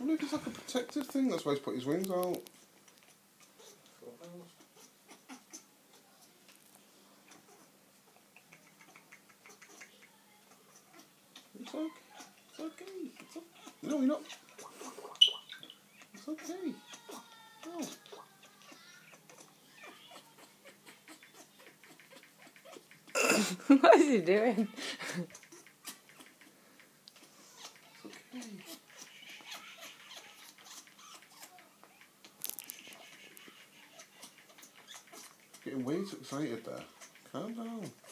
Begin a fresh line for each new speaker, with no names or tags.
wonder if it's like a protective thing. That's why he's put his wings out. It's okay. It's okay. It's okay. No, you're not. It's okay. No.
What is he doing?
It's okay. Getting way too excited there. Calm down.